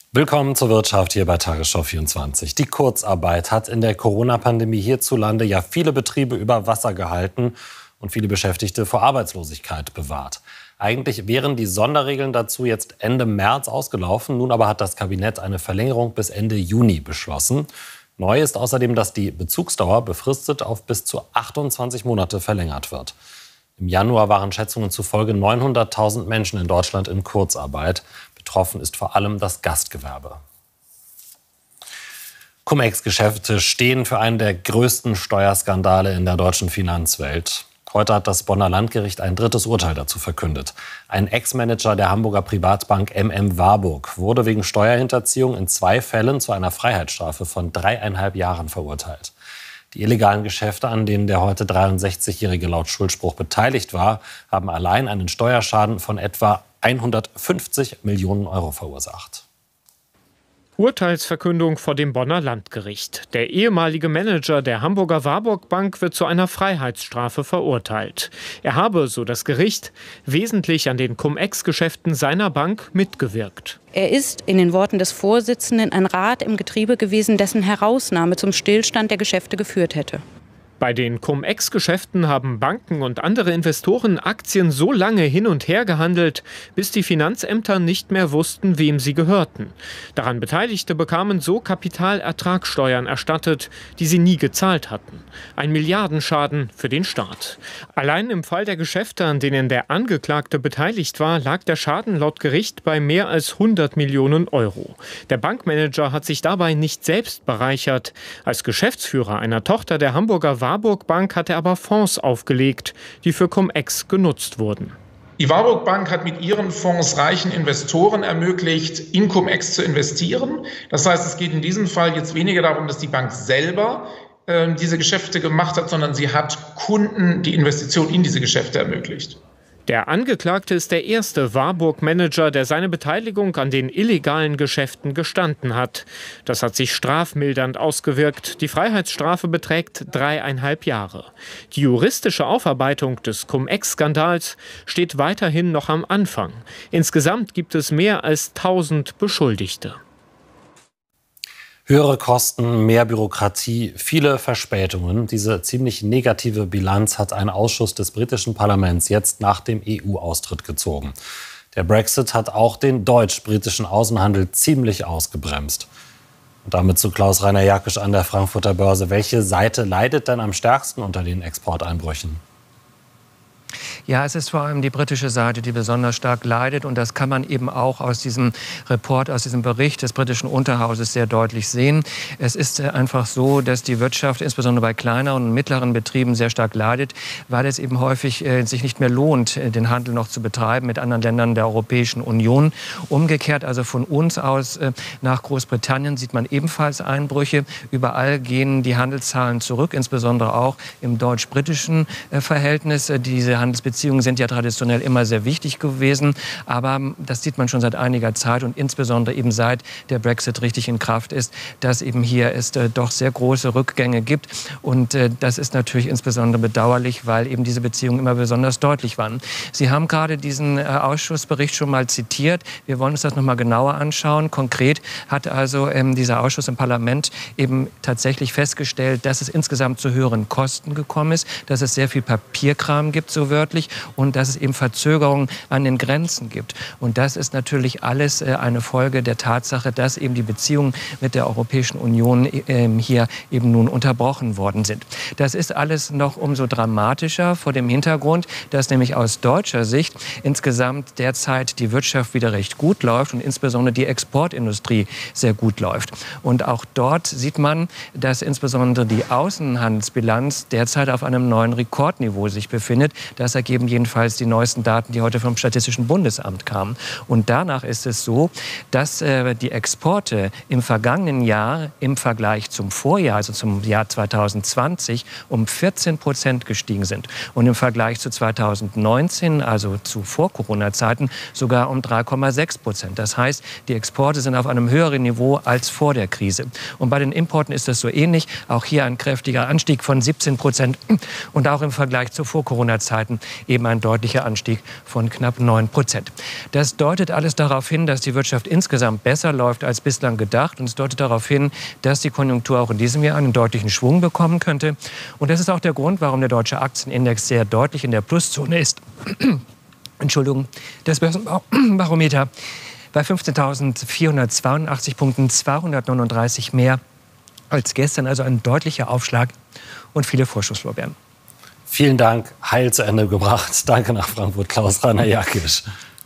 Willkommen zur Wirtschaft hier bei Tagesschau 24. Die Kurzarbeit hat in der Corona-Pandemie hierzulande ja viele Betriebe über Wasser gehalten und viele Beschäftigte vor Arbeitslosigkeit bewahrt. Eigentlich wären die Sonderregeln dazu jetzt Ende März ausgelaufen. Nun aber hat das Kabinett eine Verlängerung bis Ende Juni beschlossen. Neu ist außerdem, dass die Bezugsdauer befristet auf bis zu 28 Monate verlängert wird. Im Januar waren Schätzungen zufolge 900.000 Menschen in Deutschland in Kurzarbeit. Betroffen ist vor allem das Gastgewerbe. Cum-Ex-Geschäfte stehen für einen der größten Steuerskandale in der deutschen Finanzwelt. Heute hat das Bonner Landgericht ein drittes Urteil dazu verkündet. Ein Ex-Manager der Hamburger Privatbank MM Warburg wurde wegen Steuerhinterziehung in 2 Fällen zu einer Freiheitsstrafe von 3,5 Jahren verurteilt. Die illegalen Geschäfte, an denen der heute 63-Jährige laut Schuldspruch beteiligt war, haben allein einen Steuerschaden von etwa 150 Millionen Euro verursacht. Urteilsverkündung vor dem Bonner Landgericht. Der ehemalige Manager der Hamburger Warburg Bank wird zu einer Freiheitsstrafe verurteilt. Er habe, so das Gericht, wesentlich an den Cum-Ex-Geschäften seiner Bank mitgewirkt. Er ist, in den Worten des Vorsitzenden, ein Rad im Getriebe gewesen, dessen Herausnahme zum Stillstand der Geschäfte geführt hätte. Bei den Cum-Ex-Geschäften haben Banken und andere Investoren Aktien so lange hin und her gehandelt, bis die Finanzämter nicht mehr wussten, wem sie gehörten. Daran Beteiligte bekamen so Kapitalertragssteuern erstattet, die sie nie gezahlt hatten. Ein Milliardenschaden für den Staat. Allein im Fall der Geschäfte, an denen der Angeklagte beteiligt war, lag der Schaden laut Gericht bei mehr als 100 Millionen Euro. Der Bankmanager hat sich dabei nicht selbst bereichert. Als Geschäftsführer einer Tochter der Hamburger Warburg Bank hat er aber Fonds aufgelegt, die für Cum-Ex genutzt wurden. Die Warburg Bank hat mit ihren Fonds reichen Investoren ermöglicht, in Cum-Ex zu investieren. Das heißt, es geht in diesem Fall jetzt weniger darum, dass die Bank selber diese Geschäfte gemacht hat, sondern sie hat Kunden die Investition in diese Geschäfte ermöglicht. Der Angeklagte ist der erste Warburg-Manager, der seine Beteiligung an den illegalen Geschäften gestanden hat. Das hat sich strafmildernd ausgewirkt. Die Freiheitsstrafe beträgt 3,5 Jahre. Die juristische Aufarbeitung des Cum-Ex-Skandals steht weiterhin noch am Anfang. Insgesamt gibt es mehr als 1000 Beschuldigte. Höhere Kosten, mehr Bürokratie, viele Verspätungen. Diese ziemlich negative Bilanz hat ein Ausschuss des britischen Parlaments jetzt nach dem EU-Austritt gezogen. Der Brexit hat auch den deutsch-britischen Außenhandel ziemlich ausgebremst. Und damit zu Klaus-Rainer Jakisch an der Frankfurter Börse. Welche Seite leidet denn am stärksten unter den Exporteinbrüchen? Ja, es ist vor allem die britische Seite, die besonders stark leidet. Und das kann man eben auch aus diesem Report, aus diesem Bericht des britischen Unterhauses sehr deutlich sehen. Es ist einfach so, dass die Wirtschaft, insbesondere bei kleineren und mittleren Betrieben, sehr stark leidet, weil es eben häufig sich nicht mehr lohnt, den Handel noch zu betreiben mit anderen Ländern der Europäischen Union. Umgekehrt, also von uns aus nach Großbritannien, sieht man ebenfalls Einbrüche. Überall gehen die Handelszahlen zurück, insbesondere auch im deutsch-britischen Verhältnis. Diese Handelsbeziehungen sind ja traditionell immer sehr wichtig gewesen, aber das sieht man schon seit einiger Zeit und insbesondere eben seit der Brexit richtig in Kraft ist, dass eben hier es doch sehr große Rückgänge gibt und das ist natürlich insbesondere bedauerlich, weil eben diese Beziehungen immer besonders deutlich waren. Sie haben gerade diesen Ausschussbericht schon mal zitiert. Wir wollen uns das noch mal genauer anschauen. Konkret hat also dieser Ausschuss im Parlament eben tatsächlich festgestellt, dass es insgesamt zu höheren Kosten gekommen ist, dass es sehr viel Papierkram gibt, so wörtlich, und dass es eben Verzögerungen an den Grenzen gibt. Und das ist natürlich alles eine Folge der Tatsache, dass eben die Beziehungen mit der Europäischen Union hier eben nun unterbrochen worden sind. Das ist alles noch umso dramatischer vor dem Hintergrund, dass nämlich aus deutscher Sicht insgesamt derzeit die Wirtschaft wieder recht gut läuft und insbesondere die Exportindustrie sehr gut läuft. Und auch dort sieht man, dass insbesondere die Außenhandelsbilanz derzeit auf einem neuen Rekordniveau sich befindet. Das ergeben jedenfalls die neuesten Daten, die heute vom Statistischen Bundesamt kamen. Und danach ist es so, dass die Exporte im vergangenen Jahr im Vergleich zum Vorjahr, also zum Jahr 2020, um 14% gestiegen sind. Und im Vergleich zu 2019, also zu Vor-Corona-Zeiten, sogar um 3,6%. Das heißt, die Exporte sind auf einem höheren Niveau als vor der Krise. Und bei den Importen ist das so ähnlich. Auch hier ein kräftiger Anstieg von 17% und auch im Vergleich zu Vor-Corona-Zeiten Monaten eben ein deutlicher Anstieg von knapp 9%. Das deutet alles darauf hin, dass die Wirtschaft insgesamt besser läuft als bislang gedacht. Und es deutet darauf hin, dass die Konjunktur auch in diesem Jahr einen deutlichen Schwung bekommen könnte. Und das ist auch der Grund, warum der deutsche Aktienindex sehr deutlich in der Pluszone ist. Entschuldigung, das Börsenbarometer bei 15.482 Punkten, 239 mehr als gestern, also ein deutlicher Aufschlag und viele Vorschusslorbeeren. Vielen Dank, heil zu Ende gebracht. Danke nach Frankfurt, Klaus-Rainer Jackisch.